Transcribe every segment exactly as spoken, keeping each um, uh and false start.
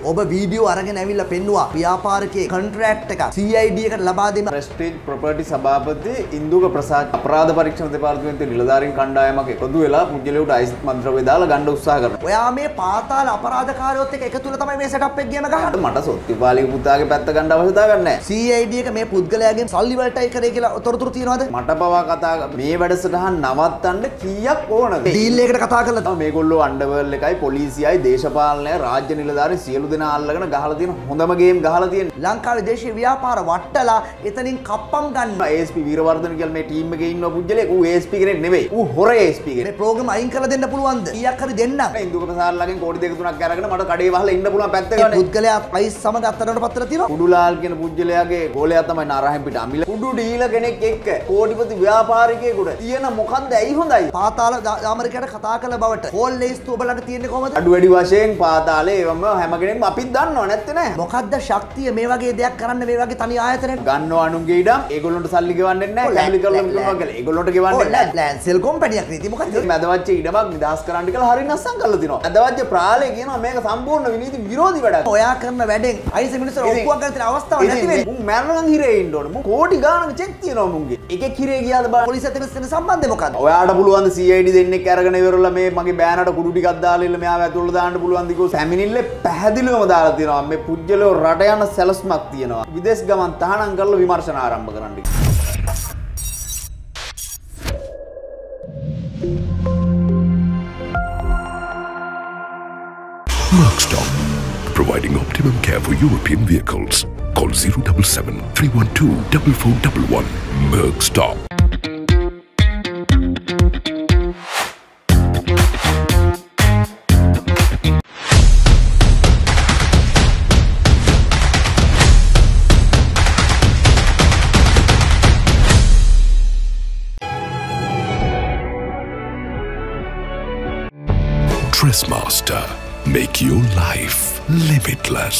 ඔබ වීඩියෝ අරගෙන ඇවිල්ලා පෙන්නුවා ව්‍යාපාරිකයේ කොන්ට්‍රැක්ට් එකක් C I D එකට ලබා දෙන්න. ප්‍රෙස්ටිජ් ප්‍රොපර්ටි සභාපති ඉන්දුක ප්‍රසාද් අපරාධ පරීක්ෂණ දෙපාර්තමේන්තුවේ නිලධාරීන් කණ්ඩායමක් එකතු වෙලා පුජ්‍යලයට අයිස් මන්ත්‍රව්‍ය දාලා ගන්න උත්සාහ කරනවා. ඔයා මේ පාතාල අපරාධකාරයොත් එක්ක එකතු වෙලා තමයි මේ සෙටප් එක ගේම ගහන්නේ. මට සොත්තිපාලික පුතාගේ පැත්ත ගන්න අවශ්‍යතාවයක් නැහැ. C I D එක මේ පුද්ගලයාගෙන් සල්ලි වලටයි කරේ කියලා තොරතුරු තියෙනවද? මට පවා කතා මේ වැඩසටහන් නවත්තන්න කීයක් ඕනද? ඩීල් එකකට කතා කරලා තමයි මේගොල්ලෝ අන්ඩර්වර්ල්ඩ් එකයි පොලිසියයි දේශපාලනයයි රාජ්‍ය නිලධාරීන් සියලු දෙනා අල්ලගෙන ගහලා තියෙන හොඳම ගේම් ගහලා තියෙන්නේ. ලංකාවේ දේශීය ව්‍යාපාර වට්ටලා එතනින් කප්පම් ගන්න. A S P වීරවර්ධන කියලා මේ ටීම් එකේ ඉන්න පුජ්‍යලෙක් ඌ A S P කෙනෙක් නෙවෙයි. ඌ හොර A S P කෙනෙක්. මේ ප්‍රෝග්‍රෑම් අයින් කරලා දෙන්න පුළුවන්ද? කීයක් හරි දෙන්නම්. ඉන්දුක ප්‍රසාදලාගෙන් කෝටි දෙක තුනක් අරගෙන මට කඩේ වහලා ඉන්න පුළුවන් පැත්තක නේ. පුද්ගලයා ප්‍රයිස් සමග අත්තරට පත්‍ර තියෙනවා. කුඩුලාල් කියන පුජ්‍යලයාගේ ගෝලයා තමයි නාරහෙන් පිට අමිල. කුඩු ඩීල කෙනෙක් එක්ක කෝටිපති ව්‍යාපාරිකයෙකුට තියෙන මොකද්ද ඇයි හොඳයි? පාතාල දාමරිකයට කතා කළ බවට කෝල් ලේස්තු ඔබලට තියෙන්නේ කොහමද? අඩු වැඩි වශයෙන් පාතාලේ ඒවම හැම කෙනෙක්ම අපිත් දන්නව නැත්තේ නෑ. මොකද්ද ශක්තිය මේ වගේ දෙයක් කරන්න මේ වගේ තනි ආයතනයක් ගන්නව අනුන්ගේ ඉඩම් ඒගොල්ලන්ට සල්ලි ගෙවන්නේ නැහැ. කැමලි කරලා කරනවා කියලා ඒගොල්ලන්ට ගෙවන්නේ නැහැ. ලෑන්ඩ් සෙල් කම්පැනියක් නේ. මොකද්ද? මැදවච්ච ඉඩමක් නිදහස් කරන්න කියලා හරිය නස්සම් කරලා තිනවා. මැදවච්ච ප්‍රාලේ කියනවා මේක සම්පූර්ණ විනීති විරෝධී වැඩක්. ඔයා කරන වැඩෙන් අයිස මිනිස්සු ඔප්පුවක් ගන්න තියෙන අවස්ථාවක් නැති වෙන්නේ. මුන් මැරණන් හිරේ ඉන්න ඕන. මුන් කෝටි ගානක චෙක් තියෙනවා මුන්ගේ. එකෙක් හිරේ ගියාද බලන්න. පොලිසියත් එක්ක තියෙන සම්බන්ධය මොකද්ද? ඔයාට පුළුවන් ද C I D දෙන්නෙක් අරගෙන ඉවරලා මේ මගේ බෑනට කුඩු ටිකක් දාලා ඉල්ල මෙයාව ඇතුළට දාන්න පුළුවන් දිකෝ සැමිනිල්ලේ පැහැදිලිවම දාලා තියෙනවා. මේ පුජ්‍යලෝ රට යන සැලසුමක් තියෙනවා. විදේශ ගමන් තහනම් කරලා විමර්ශන ආරම්භ කරන්න. Merckstop, providing optimum care for European vehicles. Call zero seven seven, three one two, four four one one. Merckstop. Dressmaster, make your life limitless.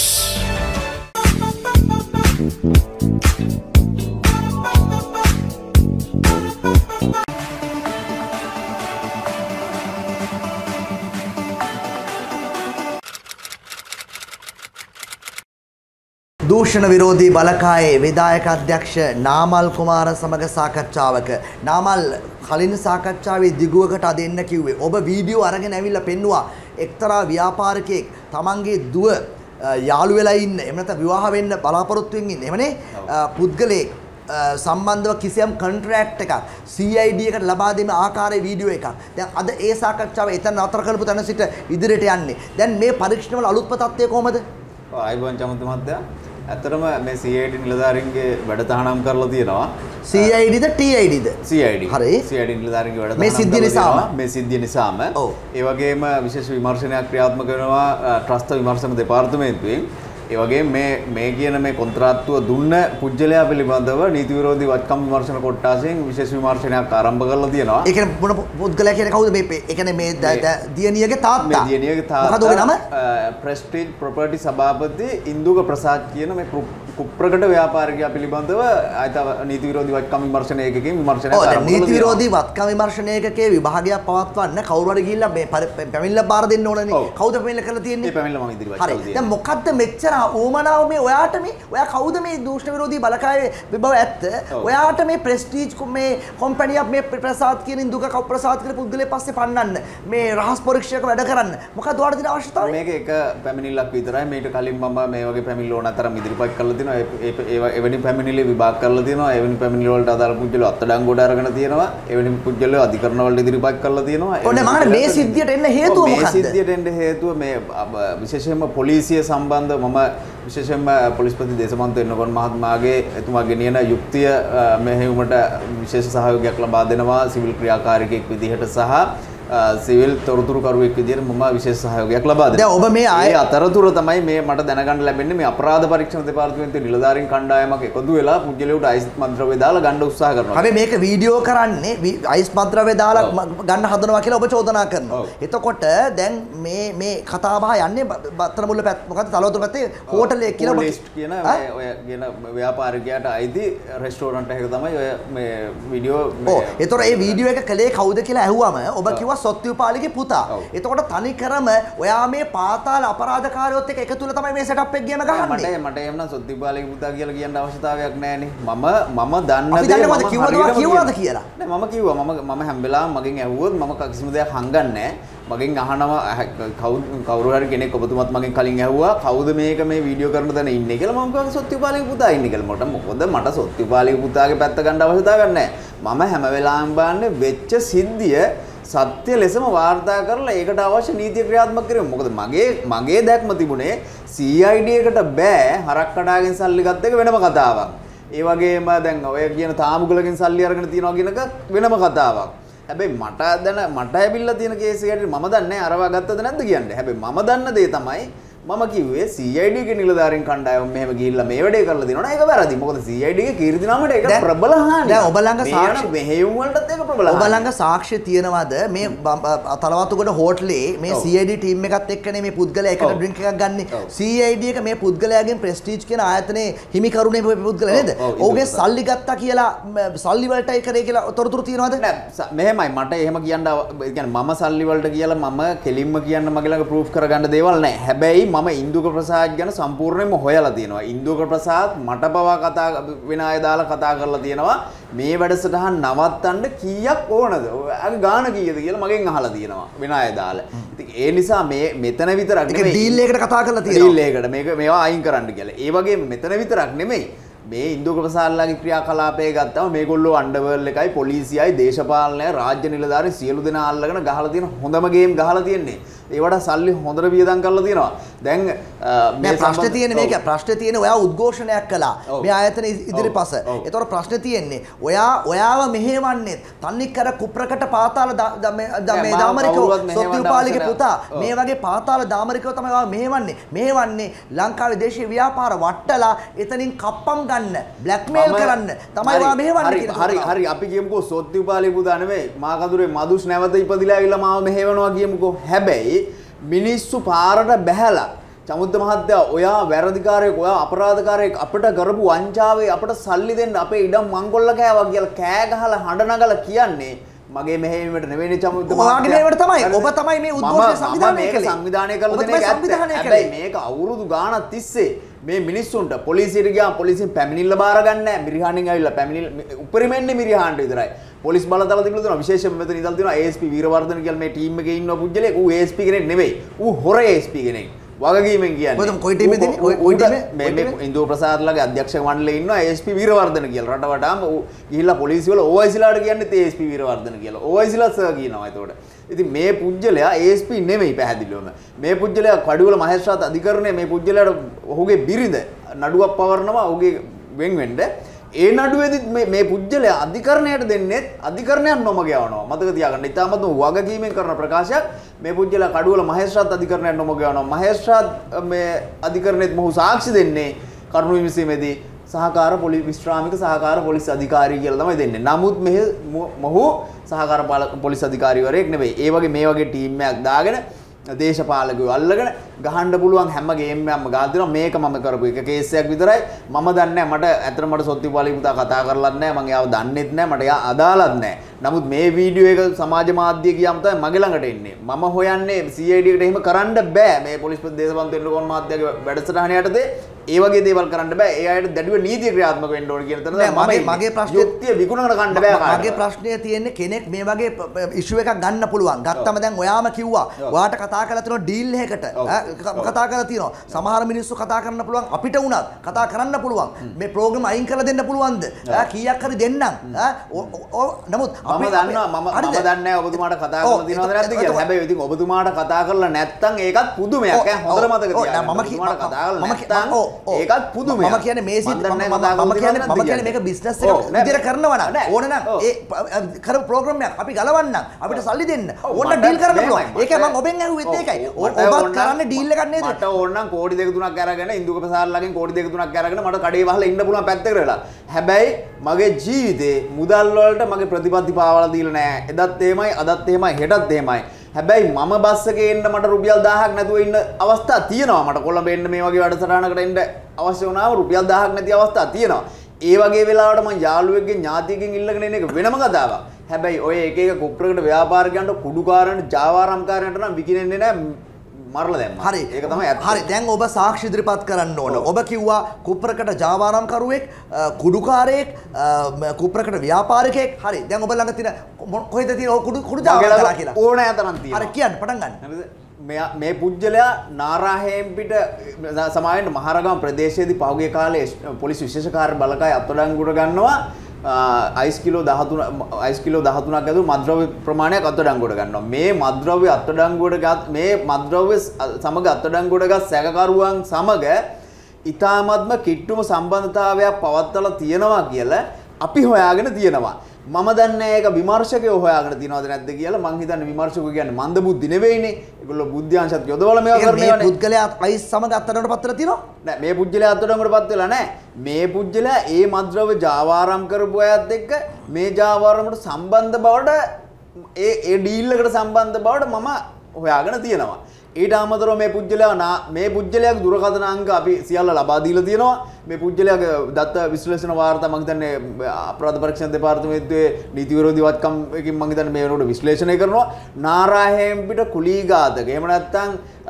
දූෂණ විරෝධී බලකායේ විධායක අධ්‍යක්ෂ නාමල් කුමාර සමග සාකච්ඡාවක නාමල් කලින් සාකච්ඡාවේ දිගුවකට අද එන්න කිව්වේ ඔබ වීඩියෝ අරගෙන ඇවිල්ලා පෙන්නුවා එක්තරා ව්‍යාපාරිකයෙක් තමන්ගේ දුව යාළු වෙලා ඉන්න එහෙම නැත්නම් විවාහ වෙන්න බලාපොරොත්තු වෙමින් ඉන්න එහෙමනේ පුද්ගලයෙක් සම්බන්ධව කිසියම් කොන්ට්‍රැක්ට් එකක් C I D එකට ලබා දෙන ආකාරයේ වීඩියෝ එකක්. දැන් අද ඒ සාකච්ඡාව එතන අතර කරපු තැන සිට ඉදිරියට යන්නේ. දැන් මේ පරීක්ෂණවල අලුත්ම තත්ත්වය කොහමද? ආයිබෝන් චමතු මහත්තයා ඇත්තටම මේ C I D නිලධාරීන්ගේ වැඩ තහනම් කරලා තියෙනවා. C I D the T I D the? C I D. හරි. C I D නිලධාරීන්ගේ වැඩ තහනම් මේ සිද්ධිය නිසාම මේ සිද්ධිය නිසාම ඔව්. ඒ වගේම විශේෂ විමර්ශනයක් ක්‍රියාත්මක වෙනවා ත්‍රස්ත විමර්ශන දෙපාර්තමේන්තුවෙන්. ඒ වගේම මේ මේ කියන මේ කොන්ත්‍රාත්තුව දුන්න පුජ්‍යලයා පිළිබඳව නීති විරෝධී වත්කම් විමර්ශන කොට්ටාසයෙන් විශේෂ විමර්ශනයක් ආරම්භ කරලා තියෙනවා. ඒ කියන්නේ මොන පුද්ගලයා කියන්නේ කවුද මේ ඒ කියන්නේ මේ දියණියගේ තාත්තා. මේ දියණියගේ තාත්තා. මොකද ඔබේ නම? ප්‍රෙස්ටිජ් ප්‍රොපර්ටි සභාපති ඉන්දුක ප්‍රසාද් කියන මේ කුප්‍රකට ව්‍යාපාරිකයා පිළිබඳව ආයත නීති විරෝධී වත්කම් විමර්ශන ඒකකයෙන් විමර්ශනයක් ආරම්භ කරලා තියෙනවා. නීති විරෝධී වත්කම් විමර්ශන ඒකකයේ විභාගයක් පවත්වන්න කවුරු හරි ගිහිල්ලා මේ පැමිණිල්ල බාර දෙන්න ඕනනේ. කවුද පැමිණිල්ල කරලා තියෙන්නේ? මේ පැමිණිල්ල මම ඉදිරිපත් කරලා තියෙනවා. දැන් මොකද්ද මෙච්චර ඕමනාව මේ ඔයාට මේ ඔයා කවුද මේ දූෂණ විරෝධී බලකායේ විභව ඇත්ත ඔයාට මේ ප්‍රෙස්ටිජ් මේ කම්පැනියක් මේ ප්‍රසාද් කියන ඉන්දුක ප්‍රසාද් කියන පුද්ගලයා පස්සේ පන්නන්න මේ රහස් පරීක්ෂක වැඩ කරන්න මොකක්ද ඔයාලට තියෙන අවශ්‍යතාවය? මේක එක පැමිණිල්ලක් විතරයි. මේකට කලින් මම මේ වගේ පැමිණිල්ල ඕන අතරම ඉදිරිපත් කරලා තියෙනවා. ඒ එවැනි පැමිණිලි විභාග කරලා තියෙනවා. එවැනි පැමිණිලි වලට අදාළ පුද්ගලයෝ අත්අඩංගුවට අරගෙන තියෙනවා. එවැනි පුද්ගලයෝ අධිකරණ වලට ඉදිරිපත් කරලා තියෙනවා. ඔන්න මම මේ සිද්ධියට එන්න හේතුව මොකක්ද? මේ සිද්ධියට එන්න හේතුව මේ විශේෂයෙන්ම පොලිසිය සම්බන්ධ මම විශේෂයෙන්ම පොලිස්පති දේශපාලන එන්නකොන් මහත්මයාගේ එතුමා ගෙනියන යුක්තිය මෙහෙයුමට විශේෂ සහයෝගයක් ලබා දෙනවා සිවිල් ක්‍රියාකාරිකයෙක් විදිහට සහ සිවිල් තොරතුරු කරුවෙක් විදිහට මම විශේෂ සහයෝගයක් ලබා දෙනවා. දැන් ඔබ මේ ආයේ අතරතුර තමයි මේ මට දැනගන්න ලැබෙන්නේ මේ අපරාධ පරීක්ෂණ දෙපාර්තමේන්තුවේ නිලධාරීන් කණ්ඩායමක් එකතු වෙලා පුජ්‍යලයට අයිස් මන්ත්‍රව්‍ය දාලා ගන්න උත්සාහ කරනවා. හැබැයි මේක වීඩියෝ කරන්නේ අයිස් මන්ත්‍රව්‍ය දාලා ගන්න හදනවා කියලා ඔබ චෝදනා කරනවා. එතකොට දැන් මේ මේ කතා බහ යන්නේ බත්තරමුල්ල පැත්ත මොකද්ද තලවතුර පැත්තේ හෝටලේ කියලා ලිස්ට් කියන ඔය කියන ව්‍යාපාරිකයාට අයිති රෙස්ටෝරන්ට් එකක තමයි ඔය මේ වීඩියෝ ඔව්. ඒතොර ඒ වීඩියෝ එක කලේ කවුද කියලා ඇහුවම ඔබ කිව්වා කිව්වා සොත්තිපාලිගේ පුතා. එතකොට තනි කරම ඔයා මේ පාතාල අපරාධකාරයොත් එක්ක එකතු වෙලා තමයි මේ සෙටප් එක ගියම ගහන්නේ. මට මට එහෙම නම් සොත්තිපාලිගේ පුතා කියලා කියන්න අවශ්‍යතාවයක් නැහැනේ. මම මම දන්න අපි දන්නේ මොකද කිව්වද කිව්වද කියලා. නෑ මම කිව්වා මම මම හැම වෙලාවෙම මගෙන් ඇහුවොත් මම කිසිම දෙයක් හංගන්නේ නැහැ. මගෙන් අහනවා කවුරු හරි කෙනෙක් ඔබතුමත් මගෙන් කලින් ඇහුවා කවුද මේක මේ වීඩියෝ කරන තැන ඉන්නේ කියලා මම කිව්වා සොත්තිපාලිගේ පුතා ඉන්නේ කියලා. මට මොකද මට සොත්තිපාලිගේ පුතාගේ පැත්ත ගන්න අවශ්‍යතාවයක් නැහැ. මම හැම වෙලාවෙම බලන්නේ වෙච්ච සිද්ධිය සත්‍ය ලෙසම වාර්තා කරලා ඒකට අවශ්‍ය නීතිය ක්‍රියාත්මක කිරීම. මොකද මගේ මගේ දැක්ම තිබුණේ C I D එකට බෑ හරක් කඩාගෙන සල්ලි ගත්ත එක වෙනම කතාවක්. ඒ වගේම දැන් ඔය කියන තාමුගලකින් සල්ලි අරගෙන තියනවා කියන එක වෙනම කතාවක්. හැබැයි මට දැන මට ඇවිල්ලා තියෙන කේස් එකට මම දන්නේ නැහැ අරවා ගත්තද නැද්ද කියන්නේ. හැබැයි මම දන්න දේ තමයි මම කිව්වේ C I D ගේ නිලධාරීන් කණ්ඩායම මෙහෙම ගිහිල්ලා මේ වැඩේ කරලා දිනවනේ ඒක වැරදි. මොකද C I D ගේ කීර්ති නාමයට ඒක ප්‍රබල හානියක්. දැන් ඔබ ළඟ සාක්ෂි මෙහෙයුම් වලටත් ඒක ප්‍රබල හානියක්. ඔබ ළඟ සාක්ෂි තියෙනවද මේ තලවතුගොඩ හෝටලේ මේ C I D ටීම් එකත් එක්කනේ මේ පුද්ගලයා එකට ඩ්‍රින්ක් එකක් ගන්නෙ. C I D එක මේ පුද්ගලයාගෙන් ප්‍රෙස්ටිජ් කියන ආයතනයේ හිමිකරුනේ මේ පුද්ගලයා නේද? ඔහුගේ සල්ලි ගත්තා කියලා සල්ලි වලටයි කරේ කියලා තොරතුරු තියෙනවද? නෑ මෙහෙමයි මට එහෙම කියන්න ඒ කියන්නේ මම සල්ලි වලට කියලා මම කෙලින්ම කියන්න මගේ ළඟ ප්‍රූෆ් කරගන්න දේවල් නෑ. හැබැයි මම ඉන්දුක ප්‍රසාද් ගැන සම්පූර්ණයෙන්ම හොයලා තියෙනවා. ඉන්දුක ප්‍රසාද් මට පවා කතා වෙන අය දාලා කතා කරලා තියෙනවා. මේ වැඩසටහන් නවත්තන්න කීයක් ඕනද? අගේ ගාන කීයද කියලා මගෙන් අහලා තියෙනවා වෙන අය දාලා. ඉතින් ඒ නිසා මේ මෙතන විතරක් නෙමෙයි. ඒක ඩීල් එකකට කතා කරලා තියෙනවා. ඩීල් එකකට මේක මේවා අයින් කරන්න කියලා. ඒ වගේම මෙතන විතරක් නෙමෙයි. මේ ඉන්දුක ප්‍රසාද්ලාගේ ක්‍රියාකලාපය ගත්තම මේගොල්ලෝ අන්ඩර්වර්ල්ඩ් එකයි පොලිසියයි දේශපාලනය රාජ්‍ය නිලධාරීන් සියලු දෙනා අල්ලගෙන ගහලා තියෙන හොඳම ගේම් ගහලා තියෙන්නේ. ඒවට සල්ලි හොඳට වියදම් කරලා තියෙනවා. දැන් මේ ප්‍රශ්නේ තියෙන්නේ මේක ප්‍රශ්නේ තියෙන්නේ ඔයා උද්ඝෝෂණයක් කළා. මේ ආයතන ඉදිරිපස. ඒතකොට ප්‍රශ්නේ තියෙන්නේ ඔයා ඔයාව මෙහෙවන්නේ තන්නේ කර කුප්‍රකට පාතාල මේ දාමරිකව සොත්තිපාලිගේ පුතා මේ වගේ පාතාල දාමරිකව තමයි ඔයා මෙහෙවන්නේ. මෙහෙවන්නේ ලංකාවේ දේශීය ව්‍යාපාර වට්ටලා එතනින් කප්පම් ගන්න බ්ලැක්මේල් කරන්න තමයි ඔයා මෙහෙවන්නේ කියලා. හරි හරි අපි කියමුකෝ සොත්තිපාලිගේ පුතා නෙමෙයි මාකඳුරේ මදුස් නැවත ඉපදිලා ඇවිල්ලා මාව මෙහෙවනවා කියමුකෝ. හැබැයි මිනිස්සු පාරට බැහැලා චමුද්ද මහත්තයා ඔයා වැරදිකාරයෙක් ඔයා අපරාධකාරයෙක් අපිට කරපු වංචාවේ අපිට සල්ලි දෙන්න අපේ ඉඩම් මංගොල්ල කෑවා කියලා කෑ ගහලා හඬ නගලා කියන්නේ මගේ මෙහෙයීමට නෙවෙයි චමුද්ද මහත්තයා. ඔයාගේ මේවට තමයි ඔබ තමයි මේ උද්ඝෝෂණ සංවිධානය කළේ. සංවිධානය කරලා දෙන එක ඇත්ත. හැබැයි මේක අවුරුදු ගාණක් තිස්සේ මේ මිනිස්සුන්ට පොලිසියට ගියාම පොලිසියෙන් පැමිණිල්ල බාර ගන්න නැහැ. මිරිහාණෙන් ඇවිල්ලා පැමිණිල්ල උපරිමෙන්නේ මිරිහාණ්ඩ විතරයි. පොලිස් බලතල තිබුණා තියෙනවා විශේෂයෙන්ම මෙතන ඉඳලා තියෙනවා A S P වීරවර්ධන කියලා මේ ටීම් එකේ ඉන්න පුජ්‍යලෙක්. ඌ A S P කෙනෙක් නෙවෙයි. ඌ හොර A S P කෙනෙක්. වගකීමෙන් කියන්නේ. මොකද කොයි ටීමේද ඉන්නේ? කොයි ටීමේ? මේ මේ ඉන්දුව ප්‍රසාද්ලාගේ අධ්‍යක්ෂක මණ්ඩලයේ ඉන්නවා A S P වීරවර්ධන කියලා. රට වටාම ඌ ගිහිල්ලා පොලිසිය වල O I C ලාට කියන්නේ A S P වීරවර්ධන කියලා. O I C ලා සර් කියනවා එතකොට. ඉතින් මේ පුජ්‍යලයා A S P නෙවෙයි පැහැදිලිවම. මේ පුජ්‍යලයා කඩුවල මහේස්ත්‍රාත් අධිකරණයේ මේ පුජ්‍යලයාට ඔහුගේ බිරිඳ නඩුවක් පවරනවා ඔහුගේ වෙන් වෙන්න. ඒ නඩුවේදී මේ මේ පුජ්‍යලයා අධිකරණයට දෙන්නේ අධිකරණයක් නොමග යවනවා. මතක තියාගන්න. ඉතාමත්ම වගකීමෙන් කරන ප්‍රකාශයක්. මේ පුජ්‍යලයා කඩුවල මහේස්ත්‍රාත් අධිකරණයට නොමග යවනවා. මහේස්ත්‍රාත් මේ අධිකරණෙත් මොහු සාක්ෂි දෙන්නේ කරුණු විමසීමේදී සහකාර පොලිස් විශ්‍රාමික සහකාර පොලිස් අධිකාරී කියලා තමයි දෙන්නේ. නමුත් මෙහි මොහු සහකාර පොලිස් අධිකාරීවරයෙක් නෙවෙයි. ඒ වගේ මේ වගේ ටීම් එකක් දාගෙන දේශපාලකයෝ අල්ලගෙන ගහන්න පුළුවන් හැම ගේම් එකක්ම ගහලා දෙනවා. මේක මම කරපු එක කේස් එකක් විතරයි. මම දන්නේ නැහැ මට ඇත්තට මට සොත්තිපාලිගේ පුතා කතා කරලත් නැහැ. මම එයාව දන්නෙත් නැහැ. මට එයා අදාළත් නැහැ. නමුත් මේ වීඩියෝ එක සමාජ මාධ්‍ය ගියාම තමයි මගේ ළඟට එන්නේ. මම හොයන්නේ C I D එකට එහෙම කරන්න බෑ. මේ පොලිස්පති දේශපාලන තෙන්නකෝන් මහත්තයාගේ වැඩසටහන යටතේ ඒ වගේ දේවල් කරන්න බෑ. ඒ අයට දැඩිව නීතිය ක්‍රියාත්මක වෙන්න ඕන කියන තැන මම මගේ ප්‍රශ්නේ යුක්තිය විකුණන කන්න බෑ කාටවත්. මගේ ප්‍රශ්නේ තියෙන්නේ කෙනෙක් මේ වගේ ඉෂුව එකක් ගන්න පුළුවන්. ගත්තම දැන් ඔයාම කිව්වා. ඔයාට කතා කරලා තියෙනවා ඩීල් එකකට. කතා කරලා තියෙනවා. සමහර මිනිස්සු කතා කරන්න පුළුවන් අපිට වුණත් කතා කරන්න පුළුවන්. මේ ප්‍රෝග්‍රෑම් අයින් කරලා දෙන්න පුළුවන්ද? කීයක් හරි දෙන්නම්. නමුත් මම දන්නවා මම මම දන්නේ නැහැ ඔබතුමාට කතා කරලා තියෙනවද නැද්ද කියලා. හැබැයි ඉතින් ඔබතුමාට කතා කරලා නැත්තම් ඒකත් පුදුමයක්. ඈ හොඳට මතක තියාගන්න. මම ඔබතුමාට කතා කරලා නැත්තම් ඒකත් පුදුමයක්. මම කියන්නේ මේ සිත් මම කියන්නේ මම කියන්නේ මේක බිස්නස් එක විදියට කරනවා නම් ඕන නම් ඒ කරපු ප්‍රෝග්‍රෑම් එකක් අපි ගලවන්නම්. අපිට සල්ලි දෙන්න. ඕන ඩීල් කරන්න පුළුවන්. ඒකයි මම ඔබෙන් අහුවෙත් ඒකයි. ඔබත් කරන්නේ ඩීල් එකක් නේද? මට ඕන නම් කෝටි දෙක තුනක් අරගෙන ඉන්දුක ප්‍රසාද්ලාගෙන් කෝටි දෙක තුනක් අරගෙන මට කඩේ වහලා ඉන්න පුළුවන් පැත්තකට වෙලා. හැබැයි මගේ ජීවිතේ මුදල් වලට මගේ ප්‍රතිපත්ති පාවලා දීලා නැහැ. එදත් එහෙමයි අදත් එහෙමයි හෙටත් එහෙමයි. හැබැයි මම බස් එකේ එන්න මට රුපියල් දහයක් නැතුව ඉන්න අවස්ථා තියෙනවා. මට කොළඹ එන්න මේ වගේ වැඩසටහනකට එන්න අවශ්‍ය වුණාම රුපියල් දහයක් නැති අවස්ථා තියෙනවා. ඒ වගේ වෙලාවට මම යාළුවෙක්ගෙන් ඥාතියෙක්ගෙන් ඉල්ලගෙන එන එක වෙනම කතාවක්. හැබැයි ඔය එක එක කුප්‍රකට ව්‍යාපාරිකයන්ට කුඩුකාරයන්ට ජාවාරම්කාරයන්ට නම් විකිනෙන්නේ නැහැ මරලා දැම්මා. හරි. ඒක තමයි ඇත්ත. හරි. දැන් ඔබ සාක්ෂි ඉදිරිපත් කරන්න ඕන. ඔබ කිව්වා කුප්‍රකට ජාවාරම්කරුවෙක්, කුඩුකාරයෙක්, කුප්‍රකට ව්‍යාපාරිකයෙක්. හරි. දැන් ඔබ ළඟ තියෙන කොහෙද තියෙන ඔය කුඩු කුඩු ජාවාරම්කරා කියලා. ඕනෑ තරම් තියෙනවා. හරි කියන්න පටන් ගන්න. හරිද? මේ මේ පුජ්‍යලයා නාරාහෙම්පිට සමාවෙන්න මහරගම ප්‍රදේශයේදී පහුගිය කාලේ පොලිස් විශේෂ කාර්ය බලකාය අත්අඩංගුවට ගන්නවා. අයිස් කිලෝ දහතුන අයිස් කිලෝ දහතුනක් ඇතුළු මත්ද්‍රව්‍ය ප්‍රමාණයක් අත්අඩංගුවට ගන්නවා. මේ මත්ද්‍රව්‍ය අත්අඩංගුවට ගත් මේ මත්ද්‍රව්‍ය සමග අත්අඩංගුවට ගත් සැකකරුවන් සමග ඊ타මත්ම කිට්ටුම සම්බන්ධතාවයක් පවත්වලා තියෙනවා කියලා අපි හොයාගෙන තියෙනවා. මම දන්නේ ඒක විමර්ශකයෝ හොයාගෙන තියනවද නැද්ද කියලා. මං හිතන්නේ විමර්ශකයෝ කියන්නේ මන්ද බුද්ධි නෙවෙයිනේ. ඒගොල්ලෝ බුද්ධ්‍යාංශත් යොදවලා මේවා කරනවානේ. මේ පුද්ගලයා අයිස් සමග අත්අඩංගුවට පත් වෙලා තියෙනවා? නෑ මේ පුජ්‍යලයා අත්අඩංගුවට පත් වෙලා නෑ. මේ පුජ්‍යලයා ඒ මද්ද්‍රව්‍ය ජාවාරම් කරපු අයත් එක්ක මේ ජාවාරමට සම්බන්ධ බවට ඒ ඒ ඩීල් එකට සම්බන්ධ බවට මම හොයාගෙන තියෙනවා. ඊට අමතරව මේ පුජ්‍යලයා මේ පුජ්‍යලයාගේ දුරකථන අංක අපි සියල්ල ලබා දීලා තියෙනවා. මේ පුජ්‍යලයාගේ දත්ත විශ්ලේෂණ වාර්තා මම හිතන්නේ අපරාධ පරීක්ෂණ දෙපාර්තමේන්තුවේ නීති විරෝධී වත්කම් එකකින් මම හිතන්නේ මේ වෙනකොට විශ්ලේෂණය කරනවා. නාරාහෙම්පිට කුලීඝාතක. එහෙම නැත්නම්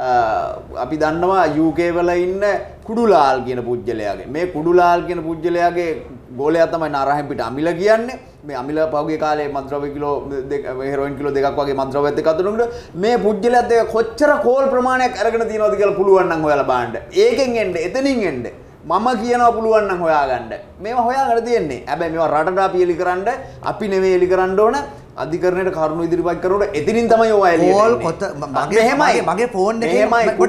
අපි දන්නවා යූ කේ වල ඉන්න කුඩුලාල් කියන පුජ්‍යලයාගේ. මේ කුඩුලාල් කියන පුජ්‍යලයාගේ ගෝලයා තමයි නාරාහෙම්පිට අමිල කියන්නේ. මේ අමිල පහුගිය කාලේ මද්ද්‍රව්‍ය කිලෝ දෙක හෙරොයින් කිලෝ දෙකක් වගේ මද්ද්‍රව්‍යත් එක්ක අතුරුනකොට මේ පුජ්‍යලයාත් එක්ක කොච්චර කෝල් ප්‍රමාණයක් අරගෙන තියෙනවද කියලා පුළුවන් නම් හොයලා බලන්න. ඒකෙන් එන්න එතනින් එන්න මම කියනවා පුළුවන් නම් හොයාගන්න. මේවා හොයාගෙන තියෙන්නේ. හැබැයි මේවා රටට අපි එලි කරන්න අපි නෙවෙයි එලි කරන්න ඕන. අධිකරණයට කරුණු ඉදිරිපත් කරනකොට එතනින් තමයි ඔය එළියට එන්නේ. කෝල් කොත මගේ මගේ ෆෝන් එකේ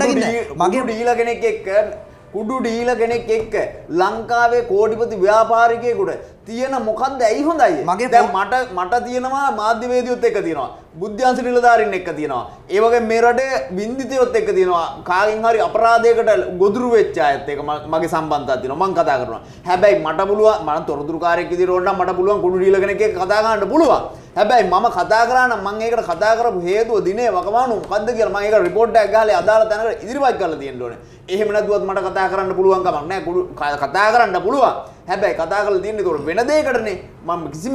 මගේ ඩීලර් කෙනෙක් එක්ක කුඩු ඩීලර් කෙනෙක් එක්ක ලංකාවේ කෝටිපති ව්‍යාපාරිකයෙකුට තියෙන මොකද්ද ඇයි හොඳයි? දැන් මට මට තියෙනවා මාධ්‍යවේදියොත් එක්ක තියෙනවා. බුද්ධ්‍යාංශ නිලධාරීන් එක්ක තියෙනවා. ඒ වගේ මේ රටේ බින්දිතයොත් එක්ක තියෙනවා. කාගෙන් හරි අපරාධයකට ගොදුරු වෙච්ච අයත් එක්ක මගේ සම්බන්ධතාවක් තියෙනවා. මම කතා කරනවා. හැබැයි මට පුළුවන් මම තොරතුරුකාරයෙක් විදිහට ඕන නම් මට පුළුවන් කුඩු ඩීලර් කෙනෙක් එක්ක කතා කරන්න පුළුවන්. හැබැයි මම කතා කරා නම් මම ඒකට කතා කරපු හේතුව දිනේ වකවානු මොකද්ද කියලා මම ඒකට රිපෝට් එකක් ගහලා අදාළ තැනකට ඉදිරිපත් කරලා තියෙන්න ඕනේ. එහෙම නැතුවත් මට කතා කරන්න පුළුවන් කමක් නැහැ. කතා කරන්න පුළුවන්. හැබැයි කතා කරලා තියෙන්නේ ඒක වෙන දෙයකටනේ. මම කිසිම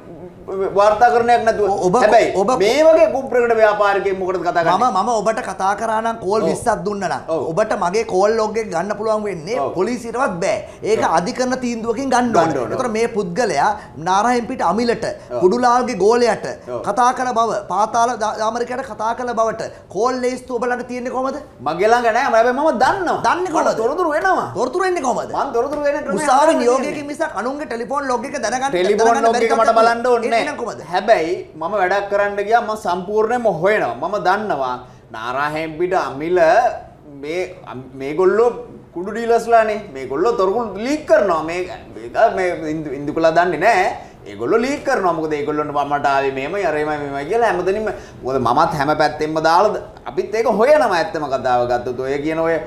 වාර්තාකරණයක් නැතුව. හැබැයි මේ වගේ කුප්‍රකට ව්‍යාපාරිකයෙක් මොකටද කතා කරන්නේ? මම මම ඔබට කතා කරා නම් කෝල් විස්සක් දුන්නා නම් ඔබට මගේ කෝල් ලොග් එක ගන්න පුළුවන් වෙන්නේ පොලිසියටවත් බෑ. ඒක අධිකරණ තීන්දුවකින් ගන්න ඕනේ. ඒතර මේ පුද්ගලයා නාරාහෙම්පිට අමිලට කුඩුලාල්ගේ ගෝලයට කතා කළ බව පාතාල දාමරිකයට කතා කළ බවට කෝල් ලේස්තු ඔබ ළඟ තියෙන්නේ කොහමද? මගේ ළඟ නෑ. හැබැයි මම දන්නවා. දන්නේ කොහමද? තොරතුරු වෙනවා. තොරතුරු එන්නේ කොහමද? මම තොරතුරු වෙන්නේ උසාවි නියෝගයකින් මිසක් අනුන්ගේ ටෙලිෆෝන් ලොග් එක දැනගන්න ටෙලිෆෝන් ලොග් එක මට බලන්න ඕනේ නෑ. හැබැයි මම වැඩක් කරන්න ගියා මම සම්පූර්ණයෙන්ම හොයනවා. මම දන්නවා නාරාහෙම්පිට අමිල මේ මේගොල්ලෝ කුඩු ඩීලර්ස්ලානේ. මේගොල්ලෝ තොරතුරු ලීක් කරනවා. මේ මේ ඉන්දුකලා දන්නේ නැහැ. ඒගොල්ලෝ ලීක් කරනවා. මොකද ඒගොල්ලොන්ට මමට ආවේ මෙහෙමයි අර එමය මෙමය කියලා හැමදෙනින්ම මොකද මමත් හැම පැත්තෙන්ම දාලා අපිත් ඒක හොයනවා. ඇත්තම කතාව ගත්තොත් ඔය කියන ඔය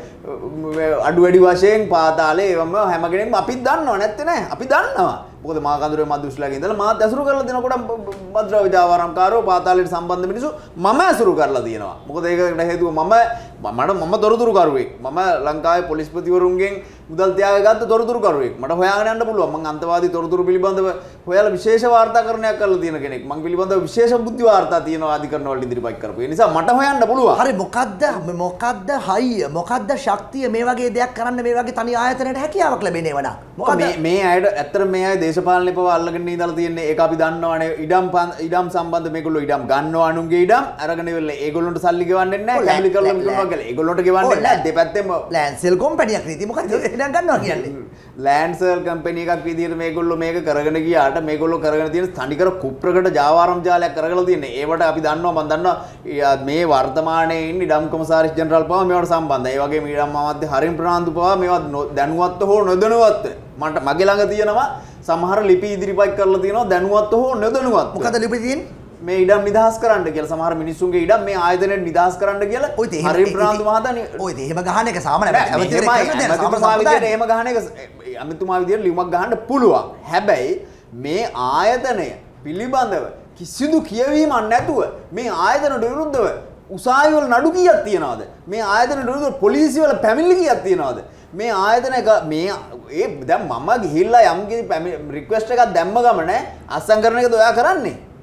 අඩු වැඩි වශයෙන් පාතාලේ ඒවම හැම කෙනෙක්ම අපිත් දන්නව නැත්තේ නෑ. අපි දන්නවා. මොකද මා කඳුරේ මදුස්ලාගේ ඉඳලා මාත් ඇසුරු කරලා දෙනකොට මද්ද්‍රව්‍ය ජාවාරම්කාරෝ පාතාලයට සම්බන්ධ මිනිස්සු මම ඇසුරු කරලා තියෙනවා. මොකද ඒකට හේතුව මම මට මම තොරතුරු කරුවෙක්. මම ලංකාවේ පොලිස්පතිවරුන්ගෙන් මුදල් තියාගෙන ගත්ත තොරතුරු කරුවෙක්. මට හොයාගෙන යන්න පුළුවන්. මම අන්තවාදී තොරතුරු පිළිබඳව හොයලා විශේෂ වාර්තාකරණයක් කරලා තියෙන කෙනෙක්. මම පිළිබඳව විශේෂ බුද්ධි වාර්තා තියෙනවා අධිකරණ වලට ඉදිරිපත් කරපු. ඒ නිසා මට හොයන්න පුළුවන්. හරි මොකද්ද මොකද්ද හයිය මොකද්ද ශක්තිය මේ වගේ දෙයක් කරන්න මේ වගේ තනි ආයතනයකට හැකියාවක් ලැබෙන්නේ වඩා. මොකද මේ මේ අයට ඇත්තට මේ අය දේශපාලනේ පව අල්ලගෙන ඉඳලා තියෙන්නේ. ඒක අපි දන්නවනේ. ඉඩම් ඉඩම් සම්බන්ධ මේගොල්ලෝ ඉඩම් ගන්නවා අනුන්ගේ ඉඩම් අරගෙන ඉවරලා ඒගොල්ලොන්ට සල්ලි ගෙවන්නේ නැහැ. කැමිලි කරලා මිතුනවා කියලා. ඒගොල්ලොන්ට ගෙවන්නේ නැහැ. දෙපැත්තෙම ලෑන්සෙල් කම්පැනියක් නේද? මොකද ඉඩම් ගන්නවා කියන්නේ. ලෑන්සෙල් කම්පැනි එකක් විදිහට මේගොල්ලෝ මේක කරගෙන ගියාට මේගොල්ලෝ කරගෙන තියෙන තනිකර කුප්‍රකට ජාවාරම් ජාලයක් කරගෙන තියෙන්නේ. ඒවට අපි දන්නවා මම දන්නවා මේ වර්තමානයේ ඉන්න ඉඩම් කොමසාරිස් ජෙනරාල් පවා මේවට සම්බන්ධයි. ඒ වගේම ඉඩම් අමාත්‍ය හරිම් ප්‍රනාන්දු පවා මේවා දැනුවත්ව හෝ නොදැනුවත්ව මට මගේ ළඟ තියෙනවා සමහර ලිපි ඉදිරිපත් කරලා තියෙනවා දැනුවත්ව හෝ නොදැනුවත්ව. මොකද ලිපි තියෙන්නේ? මේ ඉඩම් නිදහස් කරන්න කියලා සමහර මිනිස්සුන්ගේ ඉඩම් මේ ආයතනයේ නිදහස් කරන්න කියලා හරිම් ප්‍රනාන්දු මහතා ඔය ඉතින් එහෙම ගහන එක සාමාන්‍ය ඇමතිතුමා විදියට එහෙම ගහන එක ඇමතිතුමා විදියට ලියුමක් ගහන්න පුළුවන්. හැබැයි මේ ආයතනය පිළිබඳව කිසිදු කියවීමක් නැතුව මේ ආයතනට විරුද්ධව උසාවි වල නඩු කීයක් තියනවද? මේ ආයතනට විරුද්ධව පොලිසිය වල පැමිණිලි කීයක් තියනවද? මේ ආයතනයක මේ ඒ දැන් මම ගිහිල්ලා යම් කිසි රික්වෙස්ට් එකක් දැම්ම ගමන අස්සම් කරන එකද ඔයා කරන්නේ?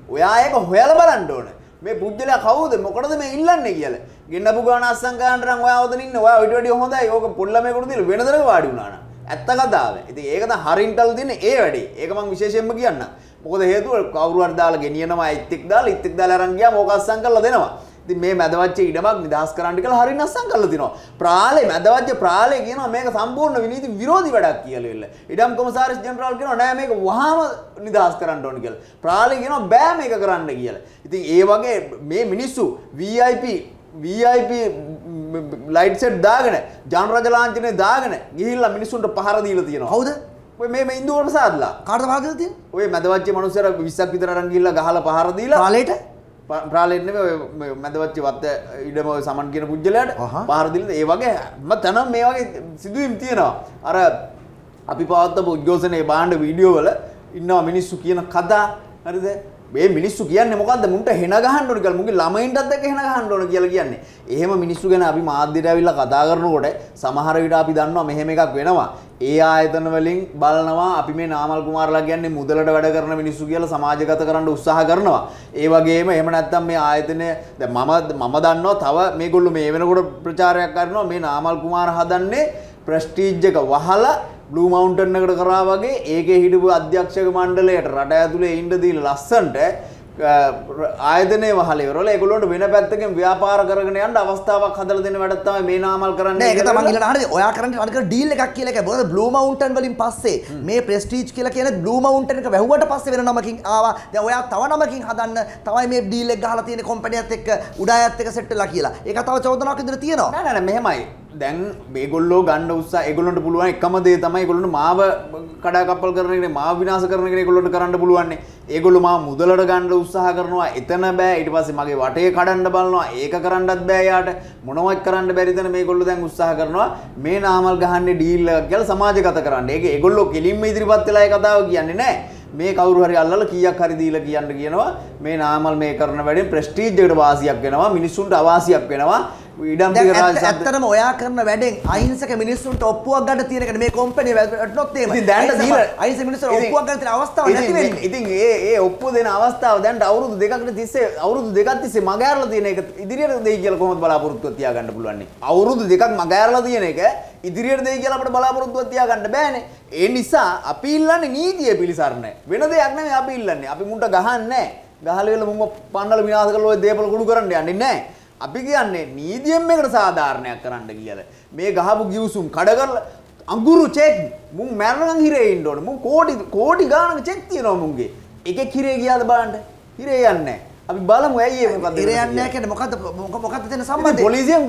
ඔයා ඒක හොයලා බලන්න ඕනේ. මේ පුජ්‍යලයා කවුද? මොකටද මේ ඉල්ලන්නේ කියලා. ගෙන්නපු ගාන අස්සම් ගන්න නම් ඔයා ඔතන ඉන්න. ඔයා ඊට වැඩිය හොඳයි. ඕක පොල්ලමේකට දීලා වෙන දරක වාඩි වුණා නම්. ඇත්ත කතාව. ඉතින් ඒක තමයි හරින්ටල් දෙන්නේ ඒ වැඩේ. ඒක මම විශේෂයෙන්ම කියන්නම්. මොකද හේතුව කවුරු හරි දාලා ගෙනියනවා ඉත්තික් දාලා ඉත්තික් දාලා අරන් ගියාම ඕක අස්සම් කරලා දෙනවා. ඉතින් මේ මැදවච්ච ඉඩමක් නිදහස් කරන්න කියලා හරියට අස්සම් කරලා තිනවා. ප්‍රාලේ මැදවච්ච ප්‍රාලේ කියනවා මේක සම්පූර්ණ විනීති විරෝධී වැඩක් කියලා ඉල්ල. ඉඩම් කොමසාරිස් ජෙනරාල් කියනවා නෑ මේක වහාම නිදහස් කරන්න ඕන කියලා. ප්‍රාලේ කියනවා බෑ මේක කරන්න කියලා. ඉතින් ඒ වගේ මේ මිනිස්සු V I P V I P light set දාගෙන ජනරජ ලාංඡනේ දාගෙන ගිහිල්ලා මිනිස්සුන්ට පහර දීලා තියෙනවා. කවුද? ඔය මේ මේ ඉන්දුව ප්‍රසාද්ලා. කාටද පහර දීලා තියෙන්නේ? ඔය මැදවච්ච මිනිස්සුන්ට විස්සක් විතර අරන් ගිහිල්ලා ගහලා පහර දීලා ප්‍රාලේට ප්‍රාලේට නෙමෙයි ඔය මැදවච්ච වත්ත ඉඩම ඔය සමන් කියන පුජ්‍යලයට පහර දීලා ඒ වගේ මම තනම් මේ වගේ සිදුවීම් තියෙනවා. අර අපි පවත්වපු උද්ඝෝෂණයේ බාණ්ඩ වීඩියෝ වල ඉන්නවා මිනිස්සු කියන කතා හරිද? මේ මිනිස්සු කියන්නේ මොකද්ද? මුන්ට හෙන ගහන්න ඕන කියලා. මුන්ගේ ළමයින්ටත් එක්ක හෙන ගහන්න ඕන කියලා කියන්නේ. එහෙම මිනිස්සු ගැන අපි මාධ්‍යයට ඇවිල්ලා කතා කරනකොට සමහර විට අපි දන්නවා මෙහෙම එකක් වෙනවා. ඒ ආයතන වලින් බලනවා අපි මේ නාමල් කුමාරලා කියන්නේ මුදලට වැඩ කරන මිනිස්සු කියලා සමාජගත කරන්න උත්සාහ කරනවා. ඒ වගේම එහෙම නැත්නම් මේ ආයතනය දැන් මම මම දන්නවා තව මේගොල්ලෝ මේ වෙනකොට ප්‍රචාරයක් කරනවා මේ නාමල් කුමාර හදන්නේ ප්‍රෙස්ටිජ් එක වහලා බ්ලූ මවුන්ටන් එකට කරා වගේ ඒකේ හිටපු අධ්‍යක්ෂක මණ්ඩලයට රට ඇතුලේ ඉන්න දීලා ලස්සන්ට ආයතනයේ වහල ඉවරලා ඒගොල්ලන්ට වෙන පැත්තකින් ව්‍යාපාර කරගෙන යන්න අවස්ථාවක් හදලා දෙන වැඩක් තමයි මේ නාමල් කරන්නේ. නෑ ඒක තමයි මම ඊළඟට අහන්නේ ඔයා කරන්නේ අනික ඩීල් එකක් කියලා එකයි. මොකද බ්ලූ මවුන්ටන් වලින් පස්සේ මේ ප්‍රෙස්ටිජ් කියලා කියන්නේ බ්ලූ මවුන්ටන් එක වැහුවට පස්සේ වෙන නමකින් ආවා. දැන් ඔයා තව නමකින් හදන්න තමයි මේ ඩීල් එක ගහලා තියෙන කම්පැනියත් එක්ක උඩායත් එක්ක සෙට් වෙලා කියලා. ඒක තව චෝදනාවක් විතර තියෙනවා. නෑ නෑ මෙහෙමයි. දැන් මේගොල්ලෝ ගන්න උත්සාහ ඒගොල්ලොන්ට පුළුවන් එකම දේ තමයි ඒගොල්ලොන්ට මාව කඩාකප්පල් කරන එක මාව විනාශ කරන එක ඒගොල්ලොන්ට කරන්න පුළුවන් නේ. ඒගොල්ලෝ මාව මුදලට ගන්න උත්සාහ කරනවා. එතන බෑ. ඊට පස්සේ මගේ වටේ කඩන්න බලනවා. ඒක කරන්නත් බෑ යාට. මොනවත් කරන්න බැරි තැන මේගොල්ලෝ දැන් උත්සාහ කරනවා මේ නාමල් ගහන්නේ ඩීල් එකක් කියලා සමාජගත කරන්න. ඒක ඒගොල්ලෝ කෙලින්ම ඉදිරිපත් වෙලා ඒ කතාව කියන්නේ නෑ. මේ කවුරු හරි අල්ලලා කීයක් හරි දීලා කියන්න කියනවා මේ නාමල් මේ කරන වැඩෙන් ප්‍රෙස්ටිජ් එකට වාසියක් වෙනවා. මිනිස්සුන්ට අවාසියක් වෙනවා. ඉඩම් ටික රාජ්‍ය ඇත්තටම ඔයා කරන වැඩෙන් අහිංසක මිනිස්සුන්ට ඔප්පුවක් ගන්න තියෙන එක මේ කම්පැනි වැටුනොත් එහෙම. ඉතින් දැන් දීලා අහිංසක මිනිස්සුන්ට ඔප්පුවක් ගන්න තියෙන අවස්ථාව නැති වෙන්නේ. ඉතින් ඒ ඒ ඔප්පුව දෙන අවස්ථාව දැන් අවුරුදු දෙකකට තිස්සේ අවුරුදු දෙකක් තිස්සේ මග ඇරලා තියෙන එක ඉදිරියට දෙයි කියලා කොහොමද බලාපොරොත්තුවක් තියාගන්න පුළුවන් නේ. අවුරුදු දෙකක් මග ඇරලා තියෙන එක ඉදිරියට දෙයි කියලා අපිට බලාපොරොත්තුවක් තියාගන්න බෑනේ. ඒ නිසා අපි ඉල්ලන්නේ නීතිය පිළිසරණ. වෙන දෙයක් නෙමෙයි අපි ඉල්ලන්නේ. අපි මුන්ට ගහන්නේ නැහැ. ගහල වෙල මුම්ම පන්නල විනාශ කරලා ඔය දේපල කුඩු කරන්න යන්නේ නැහැ. අපි කියන්නේ නීතියෙන් මේකට සාධාරණයක් කරන්න කියලා. මේ ගහපු ගිවිසුම් කඩ කරලා අඟුරු චෙක් මුන් මැරණන් හිරේ ඉන්න ඕනේ. මුන් කෝටි කෝටි ගානක චෙක් තියෙනවා මුන්ගේ. එකෙක් හිරේ ගියාද බලන්න. හිරේ යන්නේ නැහැ. අපි බලමු ඇයි ඒ මොකද්ද? හිරේ යන්නේ නැහැ කියන්නේ මොකද්ද මොකක්ද තියෙන සම්බන්ධය? පොලිසියෙන්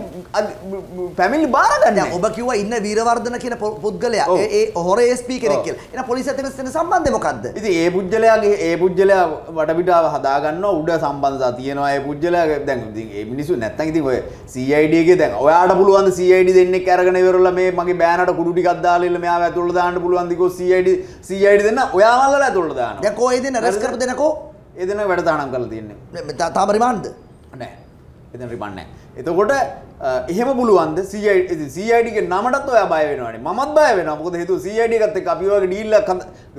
පැමිණිලි බාර ගන්න. දැන් ඔබ කිව්වා ඉන්න වීරවර්ධන කියන පුද්ගලයා ඒ ඒ හොර එස් පී කෙනෙක් කියලා. එහෙනම් පොලිසියත් එක්ක තියෙන සම්බන්ධය මොකද්ද? ඉතින් ඒ පුද්ගලයාගේ ඒ පුද්ගලයා වටපිටාව හදා ගන්නවා උඩ සම්බන්ධතා තියෙනවා ඒ පුද්ගලයාගේ දැන් ඉතින් ඒ මිනිස්සු නැත්තම් ඉතින් ඔය C I D එකේ දැන් ඔයාට පුළුවන් ද C I D දෙන්නෙක් අරගෙන ඉවරලා මේ මගේ බෑනට කුඩු ටිකක් දාලා ඉල්ල මෙයාව ඇතුළට දාන්න පුළුවන් දිකෝ C I D C I D දෙන්න ඔයාමල්ලලා ඇතුළට දානවා. දැන් කොහෙද දෙන්න රෙස් කරපු දෙනකෝ? ඒ දෙන වැඩ තානම් කරලා තියෙන්නේ. තාම රිමාන්ඩ්ද? නෑ. එතන රිමාන්ඩ් නෑ. එතකොට එහෙම පුළුවන්ද C I D C I D ගේ නමටත් ඔයා බය වෙනවනේ. මමත් බය වෙනවා. මොකද හේතුව C I D එකත් එක්ක අපි වගේ ඩීල් එකක්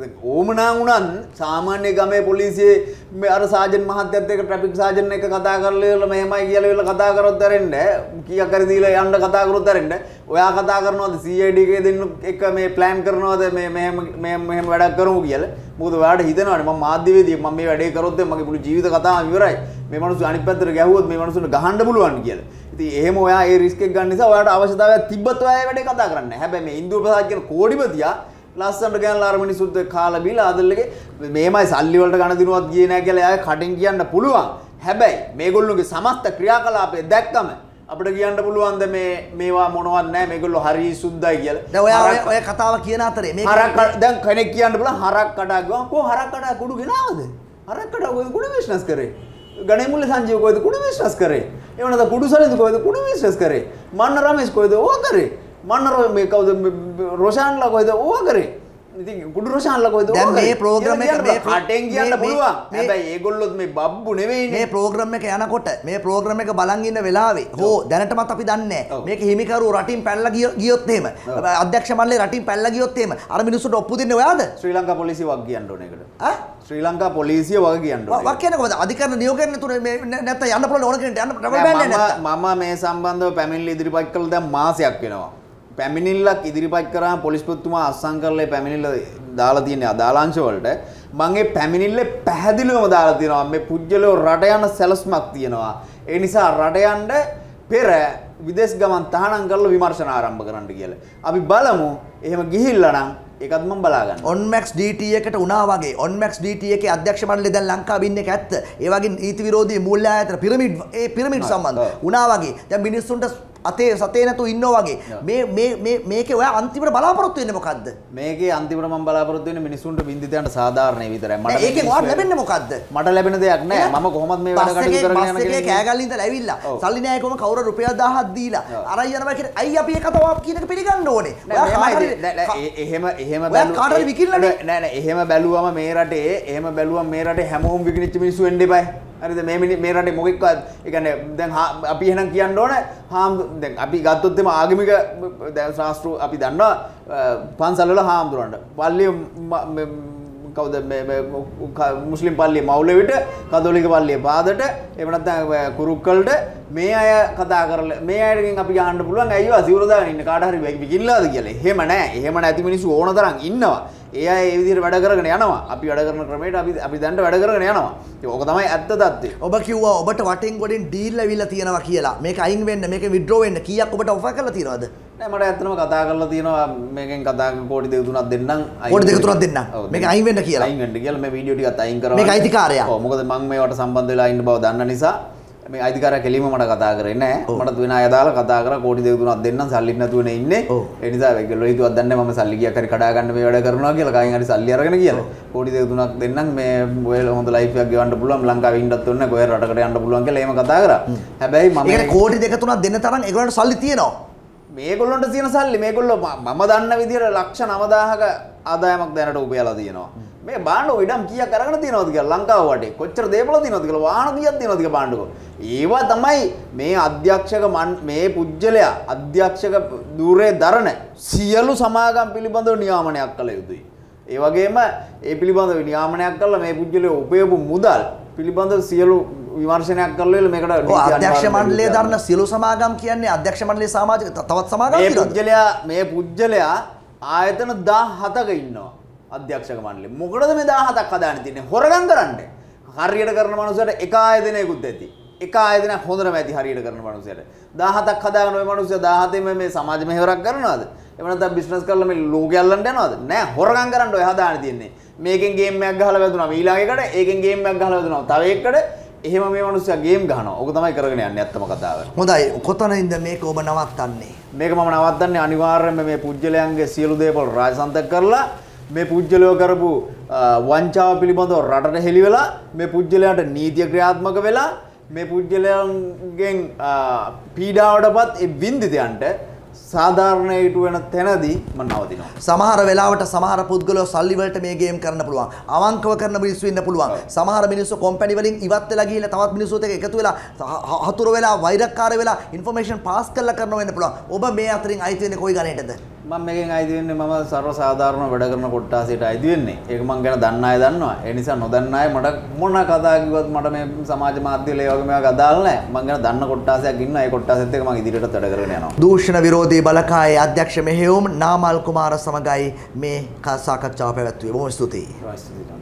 ඕමනා වුණත් සාමාන්‍ය ගමේ පොලිසියේ අර සාජන් මහත්තයත් එක්ක ට්‍රැෆික් සාජන් එක කතා කරලා ඉවරලා මෙහෙමයි කියලා ඉවරලා කතා කරොත් ඇරෙන්න කීයක් හරි දීලා යන්න කතා කරොත් ඇරෙන්න ඔයා කතා කරනවාද C I D එකේ දෙන්න එක මේ ප්ලෑන් කරනවාද මේ මෙහෙම මෙහෙම මෙහෙම වැඩක් කරමු කියලා. මොකද ඔයාට හිතෙනවානේ මම මාධ්‍යවේදී මම මේ වැඩේ කරොත් මගේ මුළු ජීවිත කතාවම ඉවරයි. මේ මිනිස්සු අනිත් පැත්තට ගැහුවොත් මේ මිනිස්සුන්ට ගහන්න පුළුවන් කියලා. ඉතින් එහෙම ඔයා ඒ රිස්ක් එක ගන්න නිසා ඔයාට අවශ්‍යතාවයක් තිබ්බත් ඔයා ඒ වැඩේ කතා කරන්නේ නැහැ. හැබැයි මේ ඉන්දුව ප්‍රසාද් කියන කෝඩිපතියා ලස්සනට ගෑනලා අර මිනිස්සුත් කාලා බීලා ආදල්ලගේ මේමයි සල්ලි වලට ගණ දිනුවත් ගියේ නැහැ කියලා එයා කටින් කියන්න පුළුවන්. හැබැයි මේගොල්ලෝගේ සමස්ත ක්‍රියාකලාපය දැක්කම අපිට කියන්න පුළුවන්ද මේ මේවා මොනවත් නැහැ මේගොල්ලෝ හරි සුද්ධයි කියලා. දැන් ඔයා ඔය ඔය කතාව කියන අතරේ මේ හරක් දැන් කෙනෙක් කියන්න පුළුවන් හරක් කඩා ගියා. කො හරක් කඩා කුඩු ගෙනාවද? හරක් කඩා කොයිද කුඩු බිස්නස් කරේ? ගණේ මුල්ල සංජීව කොයිද කුඩු බිස්නස් කරේ? ඒ වුණාද කුඩු සලින්ද කොයිද කුඩු බිස්නස් කරේ? මන්න රමේෂ් කොයිද ඕවා කරේ? මන්න මේ කවුද රොෂාන්ලා කොයිද ඕවා කරේ? ඉතින් කුඩු රොෂාන්ලා කොයිද ඕවා කරේ? දැන් මේ ප්‍රෝග්‍රෑම් එක මේ කටෙන් කියන්න පුළුවන්. හැබැයි ඒගොල්ලොත් මේ බබ්බු නෙවෙයිනේ. මේ ප්‍රෝග්‍රෑම් එක යනකොට මේ ප්‍රෝග්‍රෑම් එක බලන් ඉන්න වෙලාවේ හෝ දැනටමත් අපි දන්නේ නැහැ. මේක හිමිකරු රටින් පැනලා ගියොත් එහෙම අධ්‍යක්ෂ මණ්ඩලේ රටින් පැනලා ගියොත් එහෙම අර මිනිස්සුන්ට ඔප්පු දෙන්නේ ඔයාද? ශ්‍රී ලංකා පොලිසිය වක් කියන්න ඕනේ ඒකට. ආ ශ්‍රී ලංකා පොලිසිය වගේ කියනවා. වක් කියන්නේ කොහොමද? අධිකරණ නියෝගයෙන් තුන මේ නැත්නම් යන්න පුළුවන් ඕන කෙනෙක්ට යන්න රබර් බෑන්ඩ් එක නැත්නම්. මම මේ සම්බන්ධව පැමිණිලි ඉදිරිපත් කළා දැන් මාසයක් වෙනවා. පැමිණිල්ලක් ඉදිරිපත් කරාම පොලිස්පතිතුමා අස්සම් කරලා පැමිණිල්ල දාලා තියෙන අදාළ අංශ වලට මම මේ පැමිණිල්ලේ පැහැදිලිවම දාලා තියෙනවා මේ පුජ්‍යලෝ රට යන සැලසුමක් තියෙනවා. ඒ නිසා රට යන්න පෙර විදේශ ගමන් තහනම් කරලා විමර්ශන ආරම්භ කරන්න කියලා. අපි බලමු එහෙම ගිහිල්ලා නම් ඒකත් මම බලා ගන්න. ඔන්මැක්ස් ඩීටී එකට උනා වගේ ඔන්මැක්ස් ඩීටී එකේ අධ්‍යක්ෂ මණ්ඩලය දැන් ලංකාවේ ඉන්න එක ඇත්ත. ඒ වගේ නීති විරෝධී මූල්‍ය ආයතන පිරමිඩ් ඒ පිරමිඩ් සම්බන්ධ උනා වගේ. දැන් මිනිස්සුන්ට අතේ සතේ නැතු ඉන්නවා වගේ. මේ මේ මේ මේකේ ඔයා අන්තිමට බලාපොරොත්තු වෙන්නේ මොකද්ද? මේකේ අන්තිමට මම බලාපොරොත්තු වෙන්නේ මිනිස්සුන්ට බින්දිතයන්ට සාධාරණයි විතරයි. මට ඒකෙන් වාට ලැබෙන්නේ මොකද්ද? මට ලැබෙන දෙයක් නෑ. මම කොහොමද මේ වැඩ කටයුතු කරගෙන යන්නේ කියලා. කෑගල්ලින් ඉඳලා ඇවිල්ලා. සල්ලි නෑ කොහොම කවුරු රුපියල් දහයක් දීලා. අරයි යනවා කියන අයි අපි ඒක තව කියන එක පිළිගන්න ඕනේ. එහෙම එහෙම බැලුවා නෑ නෑ එහෙම බැලුවම මේ රටේ එහෙම බැලුවම මේ රටේ හැමෝම විකිනිච්ච මිනිස්සු වෙන්න එපායි. හරිද මේ මේ රටේ මොකෙක්වත් ඒ කියන්නේ දැන් අපි එහෙනම් කියන්න ඕනේ හාම් දැන් අපි ගත්තොත් එම ආගමික දැන් ශාස්ත්‍ර අපි දන්නවා පන්සල් වල හාමුදුරන්ට පල්ලිය කවුද මේ මුස්ලිම් පල්ලිය මෞලවිට කතෝලික පල්ලිය පාදට එහෙම නැත්නම් කුරුක්කල්ට මේ අය කතා කරලා මේ අයගෙන් අපි ගහන්න පුළුවන් අයියෝ සිවුර දාගෙන ඉන්න කාට හරි විකින්නලාද කියලා. එහෙම නෑ. එහෙම නැති මිනිස්සු ඕන තරම් ඉන්නවා. ඒ අය ඒ විදිහට වැඩ කරගෙන යනවා. අපි වැඩ කරන ක්‍රමයට අපි අපි දැන්ට වැඩ කරගෙන යනවා. ඒක ඕක තමයි ඇත්ත தත්ත්වය. ඔබ කිව්වා ඔබට වටින් ගොඩින් ඩීල් ලැබිලා තියෙනවා කියලා. මේක අයින් වෙන්න, මේක විත්ඩ්‍රෝ වෙන්න කීයක් ඔබට ඔෆර් කරලා තියෙනවද? නෑ මට ඇත්තටම කතා කරලා තියෙනවා මේකෙන් කතා කෝටි දෙක තුනක් දෙන්නම්. කෝටි දෙක තුනක් දෙන්නම්. මේක අයින් වෙන්න කියලා. අයින් වෙන්න කියලා මේ වීඩියෝ ටිකත් අයින් කරනවා. මේක අයිතිකාරයා. ඔව් මොකද මම මේවට සම්බන්ධ වෙලා ඉන්න බව දන්න නිසා මේ අයිතිකාරයා කෙලින්ම මට කතා කරේ නෑ. මට වෙන අය දාලා කතා කරා කෝටි දෙක තුනක් දෙන්නම් සල්ලි නැතුවනේ ඉන්නේ. ඒ නිසා ඒගොල්ලෝ හිතුවක් දන්නේ මම සල්ලි ගියක් හරි කඩා ගන්න මේ වැඩ කරනවා කියලා කයින් හරි සල්ලි අරගෙන කියලා. කෝටි දෙක තුනක් දෙන්නම් මේ ඔයාලා හොඳ ලයිෆ් එකක් ගෙවන්න පුළුවන් ලංකාවේ ඉන්නත් ඕනේ නැහැ කොහේ රටකට යන්න පුළුවන් කියලා එහෙම කතා කරා. හැබැයි මම ඒකට කෝටි දෙක තුනක් දෙන්න තරම් ඒගොල්ලන්ට සල්ලි තියෙනවා. මේගොල්ලොන්ට තියෙන සල්ලි මේගොල්ලෝ මම දන්න විදිහට ලක්ෂ නවදාහක ආදායමක් දැනට උපයලා තියෙනවා. මේ බාණ්ඩ ඉඩම් කීයක් අරගෙන තියෙනවද කියලා ලංකාව වටේ කොච්චර දේපල තියෙනවද කියලා වාහන කීයක් තියෙනවද කියලා බාණ්ඩකෝ. ඒවා තමයි මේ අධ්‍යක්ෂක මේ පුජ්‍යලයා අධ්‍යක්ෂක ධූරයේ දරන සියලු සමාගම් පිළිබඳව නියාමනයක් කළ යුතුයි. ඒ වගේම ඒ පිළිබඳව නියාමනයක් කළා මේ පුජ්‍යලයේ උපයපු මුදල් පිළිබඳව සියලු විමර්ශනයක් කරලා මේකට අධ්‍යක්ෂ මණ්ඩලයේ දරන සියලු සමාගම් කියන්නේ අධ්‍යක්ෂ මණ්ඩලයේ සමාජික තවත් සමාගම් මේ පුජ්‍යලයා මේ පුජ්‍යලයා ආයතන දහහතක ඉන්නවා. අධ්‍යක්ෂක මණ්ඩලෙ මොකටද මේ දහහතක් හදාගෙන තින්නේ හොරගම් කරන්න හරියට කරන මනුස්සයට එක ආයතනයකුත් ඇති එක ආයතනයක් හොඳටම ඇති හරියට කරන මනුස්සයට දහහතක් හදාගෙන ওই මනුස්සයා දහහතෙම මේ සමාජ මෙහෙවරක් කරනවද එහෙම නැත්නම් බිස්නස් කරලා මේ ලෝකෙ අල්ලන්න යනවද නෑ හොරගම් කරන්න ඔය හදාගෙන තින්නේ මේකෙන් ගේම් එකක් ගහලා වැදුනා ඊළඟ එකට ඒකෙන් ගේම් එකක් ගහලා වැදුනා තව එකකට එහෙම මේ මනුස්සයා ගේම් ගහනවා ඕක තමයි කරගෙන යන්නේ ඇත්තම කතාව හොඳයි කොතනින්ද මේක ඔබ නවත්තන්නේ මේක මම නවත්තන්නේ අනිවාර්යයෙන්ම මේ පුජ්‍යලයන්ගේ සියලු දේපල රාජසන්තක කරලා මේ පුජ්‍යලෝ කරපු වංචාව පිළිබඳව රටට හෙළි වෙලා මේ පුජ්‍යලයන්ට නීතිය ක්‍රියාත්මක වෙලා මේ පුජ්‍යලයන්ගෙන් පීඩාවටපත් ඒ වින්දිතයන්ට සාධාරණයට වෙන තැනදී මම නවතිනවා. සමහර වෙලාවට සමහර පුද්ගලයෝ සල්ලි වලට මේ ගේම් කරන්න පුළුවන්. අවංකව කරන මිනිස්සු ඉන්න පුළුවන්. සමහර මිනිස්සු කම්පැනි වලින් ඉවත් වෙලා ගිහිල්ලා තවත් මිනිස්සුත් එක්ක එකතු වෙලා හතුරු වෙලා වෛරක්කාර වෙලා ইনফර්මේෂන් පාස් කරලා කරනවා වෙන්න පුළුවන්. ඔබ මේ අතරින් අයිති වෙන්නේ කොයි ගණේටද? මම මේකෙන් අයිති වෙන්නේ මම සර්ව සාධාරණ වැඩ කරන කොට්ටාසයට අයිති වෙන්නේ. ඒක මම ගැන දන්න අය දන්නවා. ඒ නිසා නොදන්න අය මට මොන කතා කිව්වත් මට මේ සමාජ මාධ්‍ය වල ඒ වගේ මේවා අදාළ නැහැ. මම ගැන දන්න කොට්ටාසයක් ඉන්නවා. ඒ කොට්ටාසෙත් එක්ක මම ඉදිරියට වැඩ කරගෙන යනවා. දූෂණ විරෝධී බලකායේ අධ්‍යක්ෂ මෙහෙයුම් නාමල් කුමාර සමගයි මේ සාකච්ඡාව පැවැත්වුවේ. බොහොම ස්තුතියි.